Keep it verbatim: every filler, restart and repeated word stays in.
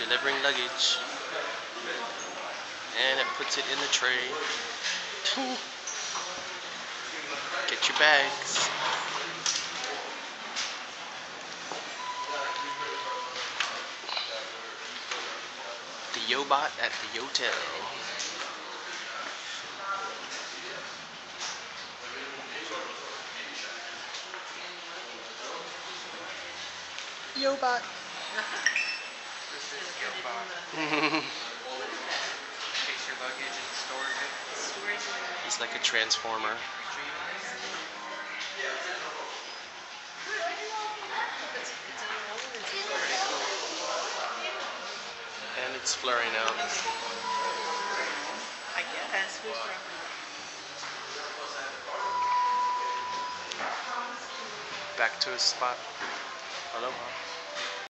delivering luggage, and it puts it in the tray. Get your bags. The yobot at the Yotel. Yobot. Takes your luggage and stores it. He's like a transformer. And it's blurring out. I guess. Back to his spot. Aloha.